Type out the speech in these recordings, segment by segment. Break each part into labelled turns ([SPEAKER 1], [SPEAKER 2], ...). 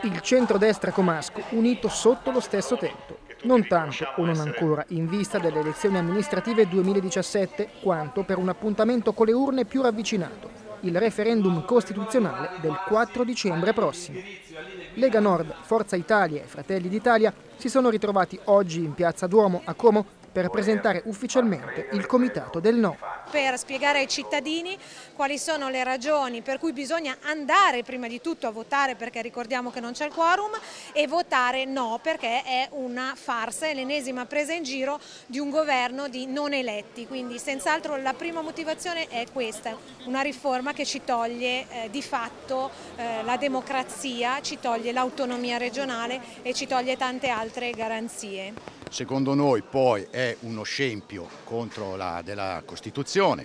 [SPEAKER 1] Il centrodestra comasco unito sotto lo stesso tetto. Non tanto o non ancora in vista delle elezioni amministrative 2017, quanto per un appuntamento con le urne più ravvicinato, il referendum costituzionale del 4 dicembre prossimo. Lega Nord, Forza Italia e Fratelli d'Italia si sono ritrovati oggi in Piazza Duomo a Como per presentare ufficialmente il comitato del no.
[SPEAKER 2] Per spiegare ai cittadini quali sono le ragioni per cui bisogna andare prima di tutto a votare, perché ricordiamo che non c'è il quorum, e votare no perché è una farsa, è l'ennesima presa in giro di un governo di non eletti. Quindi senz'altro la prima motivazione è questa, una riforma che ci toglie di fatto la democrazia, ci toglie l'autonomia regionale e ci toglie tante altre garanzie.
[SPEAKER 3] Secondo noi poi è uno scempio contro della Costituzione,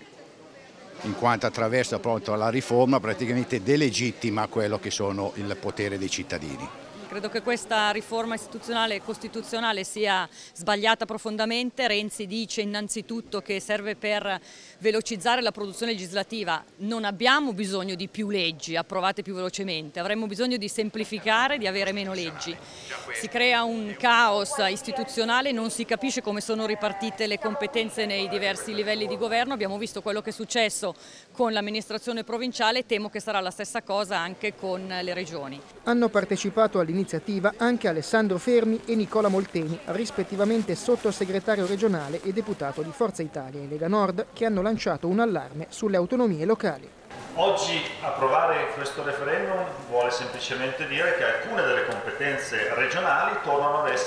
[SPEAKER 3] in quanto attraverso appunto la riforma praticamente delegittima quello che sono il potere dei cittadini.
[SPEAKER 4] Credo che questa riforma istituzionale e costituzionale sia sbagliata profondamente. Renzi dice innanzitutto che serve per velocizzare la produzione legislativa. Non abbiamo bisogno di più leggi approvate più velocemente, avremmo bisogno di semplificare, di avere meno leggi. Si crea un caos istituzionale, non si capisce come sono ripartite le competenze nei diversi livelli di governo. Abbiamo visto quello che è successo con l'amministrazione provinciale, temo che sarà la stessa cosa anche con le regioni.
[SPEAKER 1] Hanno partecipato all'iniziativa anche Alessandro Fermi e Nicola Molteni, rispettivamente sottosegretario regionale e deputato di Forza Italia e Lega Nord, che hanno lanciato un allarme sulle autonomie locali.
[SPEAKER 5] Oggi approvare questo referendum vuole semplicemente dire che alcune delle competenze regionali tornano ad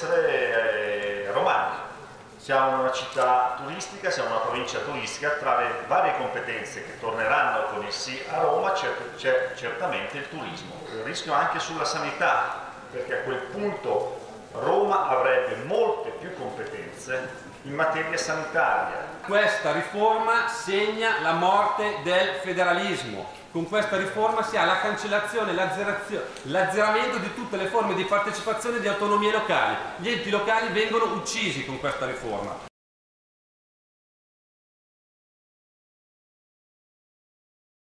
[SPEAKER 5] essere romane. Siamo una città turistica, siamo una provincia turistica, tra le varie competenze che torneranno con il sì a Roma c'è certamente il turismo. Il rischio anche sulla sanità, perché a quel punto Roma avrebbe molte più competenze in materia sanitaria.
[SPEAKER 6] Questa riforma segna la morte del federalismo. Con questa riforma si ha la cancellazione, l'azzeramento di tutte le forme di partecipazione e di autonomie locali. Gli enti locali vengono uccisi con questa riforma.